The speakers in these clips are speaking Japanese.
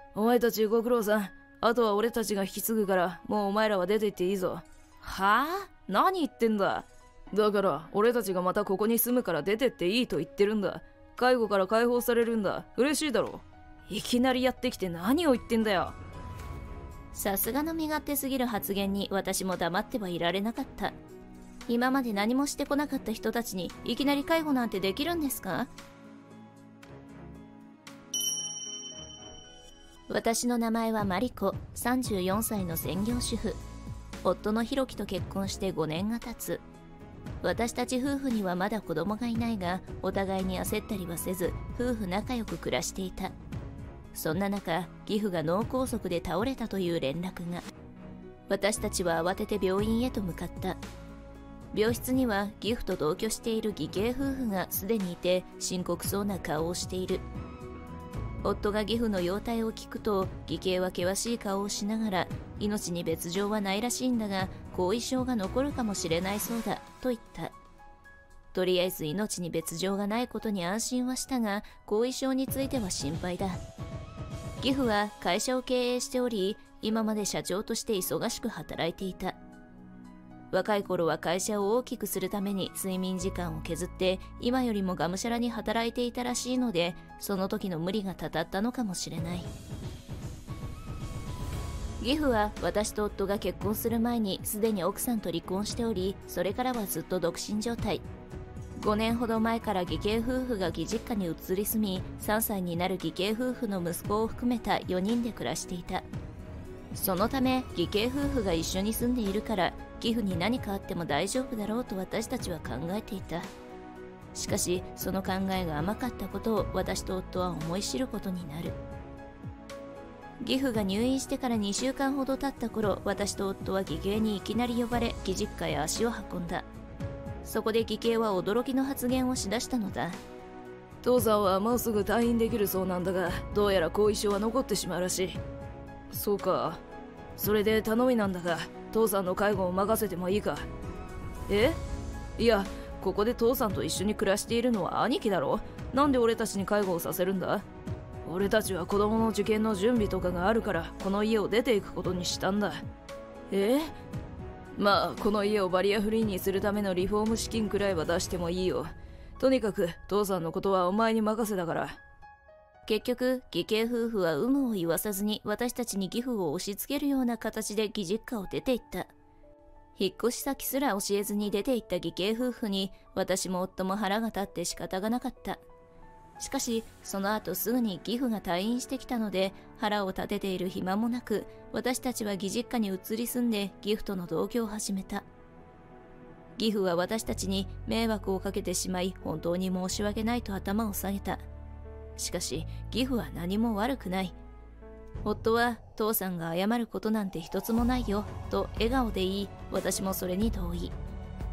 お前たちご苦労さん。あとは俺たちが引き継ぐから、もうお前らは出て行っていいぞ。はあ？何言ってんだ。だから俺たちがまたここに住むから出てっていいと言ってるんだ。介護から解放されるんだ。嬉しいだろ。いきなりやってきて何を言ってんだよ。 さすがの身勝手すぎる発言に私も黙ってはいられなかった。今まで何もしてこなかった人たちにいきなり介護なんてできるんですか？私の名前はマリコ、34歳の専業主婦。夫のヒロキと結婚して5年が経つ。私たち夫婦にはまだ子供がいないが、お互いに焦ったりはせず、夫婦仲良く暮らしていた。そんな中、義父が脳梗塞で倒れたという連絡が。私たちは慌てて病院へと向かった。病室には義父と同居している義兄夫婦がすでにいて、深刻そうな顔をしている。夫が義父の容体を聞くと、義兄は険しい顔をしながら、命に別状はないらしいんだが、後遺症が残るかもしれないそうだと言った。とりあえず命に別状がないことに安心はしたが、後遺症については心配だ。義父は会社を経営しており、今まで社長として忙しく働いていた。若い頃は会社を大きくするために睡眠時間を削って今よりもがむしゃらに働いていたらしいので、その時の無理がたたったのかもしれない。義父は私と夫が結婚する前にすでに奥さんと離婚しており、それからはずっと独身状態。5年ほど前から義兄夫婦が義実家に移り住み、3歳になる義兄夫婦の息子を含めた4人で暮らしていた。そのため義兄夫婦が一緒に住んでいるから義父に何かあっても大丈夫だろうと私たちは考えていた。しかしその考えが甘かったことを私と夫は思い知ることになる。義父が入院してから2週間ほど経った頃、私と夫は義兄にいきなり呼ばれ義実家へ足を運んだ。そこで義兄は驚きの発言をしだしたのだ。 父さんはもうすぐ退院できるそうなんだが、どうやら後遺症は残ってしまうらしい。そうか。それで頼みなんだが、父さんの介護を任せてもいいか。え？いや、ここで父さんと一緒に暮らしているのは兄貴だろ。なんで俺たちに介護をさせるんだ。俺たちは子供の受験の準備とかがあるからこの家を出ていくことにしたんだ。まあこの家をバリアフリーにするためのリフォーム資金くらいは出してもいいよ。とにかく父さんのことはお前に任せだから。 結局義兄夫婦は有無を言わさずに私たちに義父を押し付けるような形で義実家を出て行った。引っ越し先すら教えずに出て行った義兄夫婦に私も夫も腹が立って仕方がなかった。しかしその後すぐに義父が退院してきたので、腹を立てている暇もなく私たちは義実家に移り住んで義父との同居を始めた。義父は私たちに迷惑をかけてしまい本当に申し訳ないと頭を下げた。しかし義父は何も悪くない。夫は父さんが謝ることなんて一つもないよと笑顔で言い、私もそれに同意。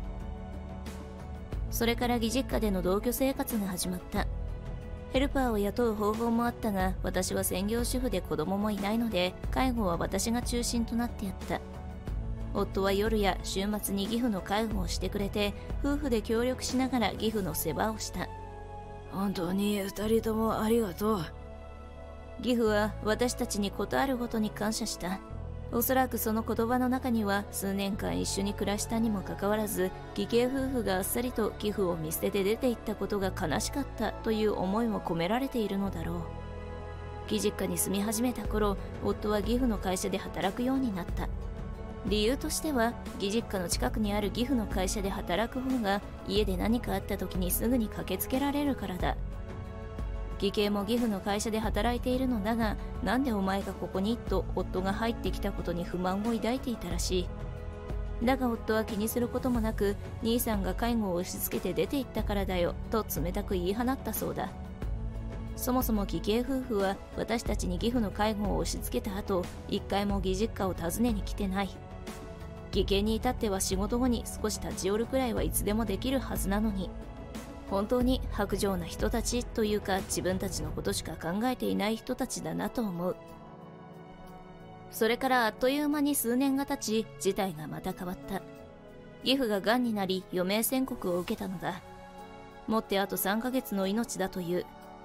それから義実家での同居生活が始まった。ヘルパーを雇う方法もあったが、私は専業主婦で子供もいないので介護は私が中心となってやった。夫は夜や週末に義父の介護をしてくれて、夫婦で協力しながら義父の世話をした。 本当に二人ともありがとう。 義父は私たちに事あるごとに感謝した。おそらくその言葉の中には、数年間一緒に暮らしたにもかかわらず義兄夫婦があっさりと義父を見捨てて出て行ったことが悲しかったという思いも込められているのだろう。義実家に住み始めた頃、夫は義父の会社で働くようになった。理由としては、義実家の近くにある義父の会社で働く方が家で何かあった時にすぐに駆けつけられるからだ。義兄も義父の会社で働いているのだが、なんでお前がここにと夫が入ってきたことに不満を抱いていたらしい。だが夫は気にすることもなく、兄さんが介護を押し付けて出て行ったからだよと冷たく言い放ったそうだ。そもそも義兄夫婦は私たちに義父の介護を押し付けた後、一回も義実家を訪ねに来てない。義兄に至っては仕事後に少し立ち寄るくらいはいつでもできるはずなのに、本当に薄情な人たちというか、自分たちのことしか考えていない人たちだなと思う。それからあっという間に数年が経ち、事態がまた変わった。義父が癌になり余命宣告を受けたのだ。もってあと3ヶ月の命だという。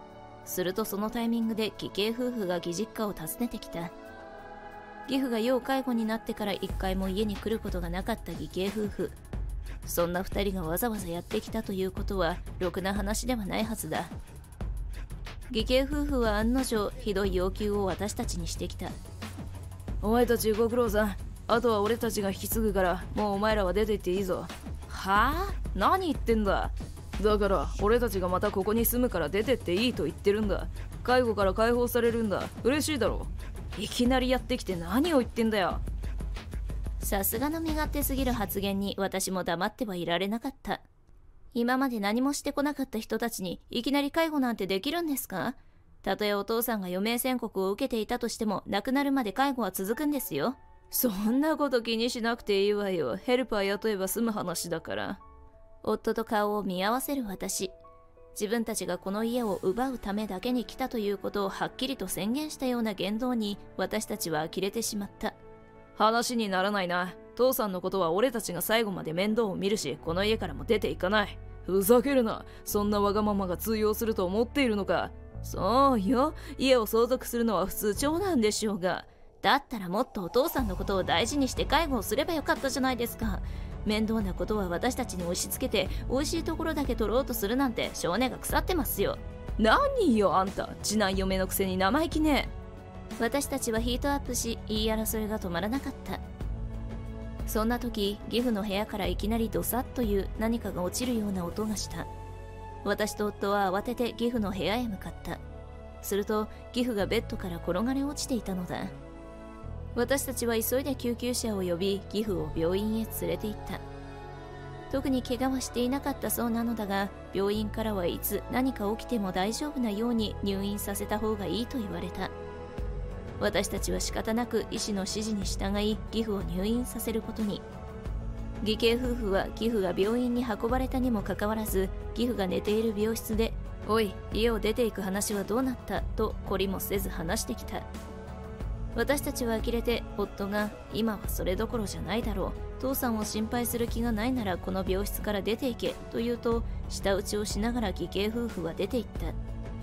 するとそのタイミングで義兄夫婦が義実家を訪ねてきた。義父が要介護になってから一回も家に来ることがなかった義兄夫婦。そんな二人がわざわざやってきたということはろくな話ではないはずだ。義兄夫婦は案の定ひどい要求を私たちにしてきた。 お前たちご苦労さん。あとは俺たちが引き継ぐからもうお前らは出て行っていいぞ。はあ？何言ってんだ。だから俺たちがまたここに住むから出てっていいと言ってるんだ。介護から解放されるんだ。嬉しいだろ。いきなりやってきて何を言ってんだよ。 さすがの身勝手すぎる発言に私も黙ってはいられなかった。今まで何もしてこなかった人たちにいきなり介護なんてできるんですか？たとえお父さんが余命宣告を受けていたとしても亡くなるまで介護は続くんですよ。 そんなこと気にしなくていいわよ。ヘルパー雇えば済む話だから。 夫と顔を見合わせる私。自分たちがこの家を奪うためだけに来たということをはっきりと宣言したような言動に私たちは呆れてしまった。 話にならないな。父さんのことは俺たちが最後まで面倒を見るし、この家からも出ていかない。ふざけるな。そんなわがままが通用すると思っているのか。そうよ。家を相続するのは普通長男でしょうが。 だったらもっとお父さんのことを大事にして介護をすればよかったじゃないですか。面倒なことは私たちに押し付けて美味しいところだけ取ろうとするなんて性根が腐ってますよ。 何よあんた、次男嫁のくせに生意気ね。 私たちはヒートアップし、言い争いが止まらなかった。そんな時、義父の部屋からいきなりドサッという何かが落ちるような音がした。私と夫は慌てて義父の部屋へ向かった。すると義父がベッドから転がり落ちていたのだ。私たちは急いで救急車を呼び、義父を病院へ連れて行った。特に怪我はしていなかったそうなのだが、病院からはいつ何か起きても大丈夫なように入院させた方がいいと言われた。私たちは仕方なく医師の指示に従い、義父を入院させることに。義兄夫婦は義父が病院に運ばれたにもかかわらず、義父が寝ている病室で、おい、家を出ていく話はどうなったと懲りもせず話してきた。私たちは呆れて、夫が今はそれどころじゃないだろう、父さんを心配する気がないならこの病室から出ていけと言うと、舌打ちをしながら義兄夫婦は出て行った。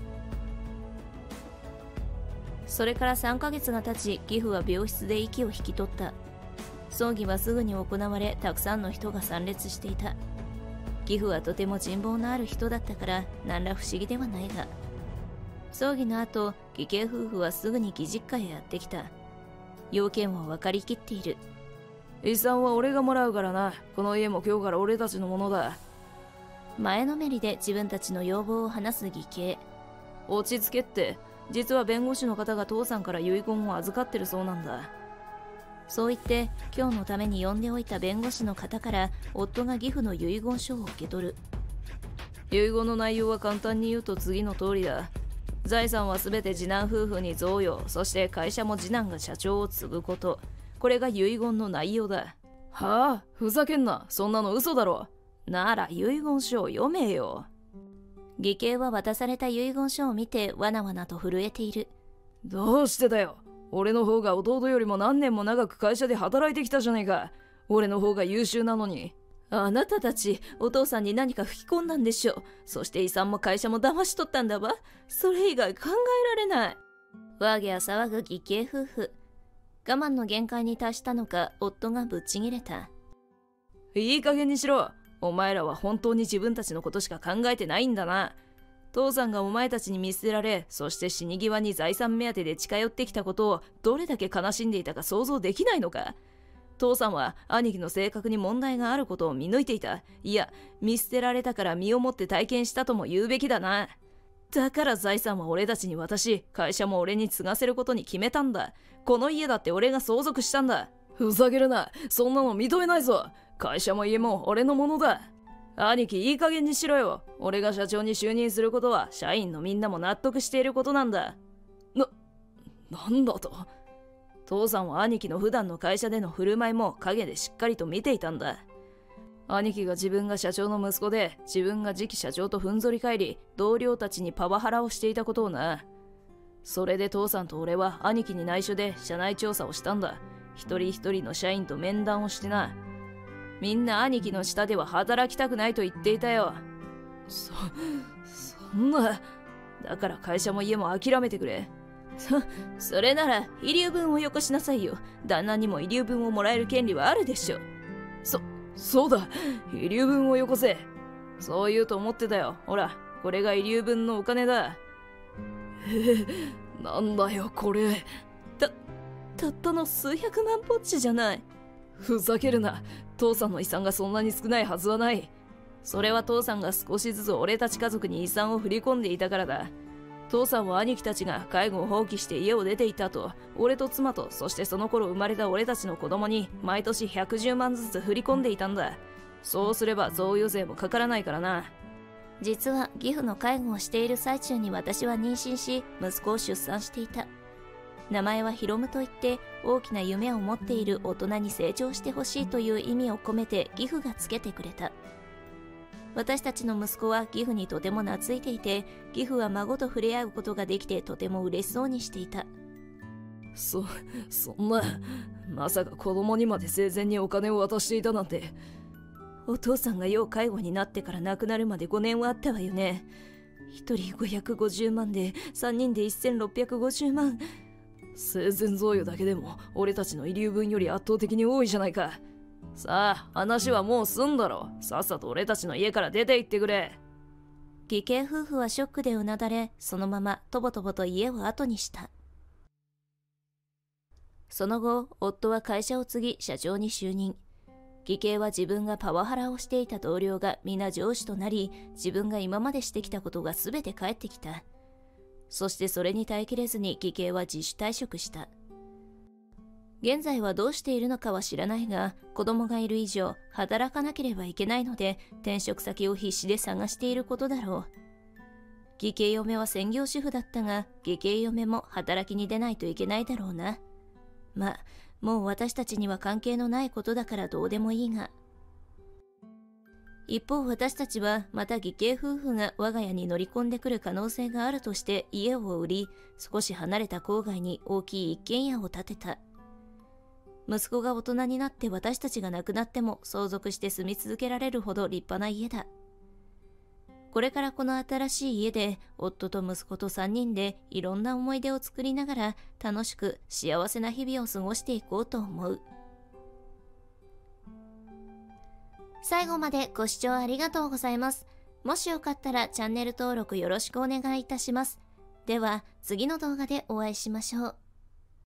それから3ヶ月が経ち、義父は病室で息を引き取った。葬儀はすぐに行われ、たくさんの人が参列していた。義父はとても人望のある人だったから何ら不思議ではないが、葬儀の後、義兄夫婦はすぐに義実家へやってきた。要件は分かりきっている。 遺産は俺がもらうからな。この家も今日から俺たちのものだ。 前のめりで自分たちの要望を話す義兄。 落ち着けって。実は弁護士の方が父さんから遺言を預かってるそうなんだ。 そう言って今日のために呼んでおいた弁護士の方から夫が義父の遺言書を受け取る。 遺言の内容は簡単に言うと次の通りだ。財産はすべて次男夫婦に贈与、そして会社も次男が社長を継ぐこと。これが遺言の内容だ。はあ、ふざけんな。そんなの嘘だろ。なら遺言書を読めよ。 義兄は渡された遺言書を見てわなわなと震えている。 どうしてだよ。俺の方が弟よりも何年も長く会社で働いてきたじゃねえか。俺の方が優秀なのに。 あなたたちお父さんに何か吹き込んだんでしょう。そして遺産も会社も騙し取ったんだわ。それ以外考えられない。わげあ騒ぐ義兄夫婦。我慢の限界に達したのか、夫がぶっちぎれた。 いい加減にしろ。お前らは本当に自分たちのことしか考えてないんだな。父さんがお前たちに見捨てられ、そして死に際に財産目当てで近寄ってきたことをどれだけ悲しんでいたか想像できないのか。父さんは兄貴の性格に問題があることを見抜いていた。いや、見捨てられたから身をもって体験したとも言うべきだな。だから財産は俺たちに渡し、会社も俺に継がせることに決めたんだ。この家だって俺が相続したんだ。ふざけるな。そんなの認めないぞ。会社も家も俺のものだ。兄貴、いい加減にしろよ。俺が社長に就任することは社員のみんなも納得していることなんだ。なんだと。父さんは兄貴の普段の会社での振る舞いも陰でしっかりと見ていたんだ。兄貴が自分が社長の息子で、自分が次期社長とふんぞり返り、同僚たちにパワハラをしていたことをな。それで父さんと俺は兄貴に内緒で社内調査をしたんだ。一人一人の社員と面談をしてな。みんな兄貴の下では働きたくないと言っていたよ。そんな。 だから会社も家も諦めてくれ。 それなら遺留分をよこしなさいよ。旦那にも遺留分をもらえる権利はあるでしょ。 そうだ、遺留分をよこせ。そう言うと思ってたよ。ほら、これが遺留分のお金だ。なんだよこれ。 たったの数百万ポッチじゃない。 ふざけるな。父さんの遺産がそんなに少ないはずはない。 それは父さんが少しずつ俺たち家族に遺産を振り込んでいたからだ。父さんは兄貴たちが介護を放棄して家を出ていたと、俺と妻と、そしてその頃生まれた俺たちの子供に毎年110万ずつ振り込んでいたんだ。そうすれば贈与税もかからないからな。 実は義父の介護をしている最中に私は妊娠し、息子を出産していた。名前はヒロムといって、大きな夢を持っている大人に成長してほしいという意味を込めて義父がつけてくれた。私たちの息子は義父にとても懐いていて、義父は孫と触れ合うことができてとても嬉しそうにしていた。 そんな、まさか子供にまで生前にお金を渡していたなんて。 お父さんが要介護になってから亡くなるまで5年はあったわよね。1人550万で3人で1650万。 生前贈与だけでも俺たちの遺留分より圧倒的に多いじゃないか。さあ、話はもう済んだろ。さっさと俺たちの家から出て行ってくれ。 義兄夫婦はショックでうなだれ、そのままとぼとぼと家を後にした。その後、夫は会社を継ぎ社長に就任。義兄は自分がパワハラをしていた同僚が皆上司となり、自分が今までしてきたことが全て返ってきた。そしてそれに耐えきれずに義兄は自主退職した。現在はどうしているのかは知らないが、子供がいる以上働かなければいけないので、転職先を必死で探していることだろう。義兄嫁は専業主婦だったが、義兄嫁も働きに出ないといけないだろうな。まあ、もう私たちには関係のないことだからどうでもいいが。一方私たちはまた義兄夫婦が我が家に乗り込んでくる可能性があるとして家を売り、少し離れた郊外に大きい一軒家を建てた。息子が大人になって私たちが亡くなっても相続して住み続けられるほど立派な家だ。これからこの新しい家で夫と息子と3人でいろんな思い出を作りながら楽しく幸せな日々を過ごしていこうと思う。最後までご視聴ありがとうございます。もしよかったらチャンネル登録よろしくお願いいたします。では次の動画でお会いしましょう。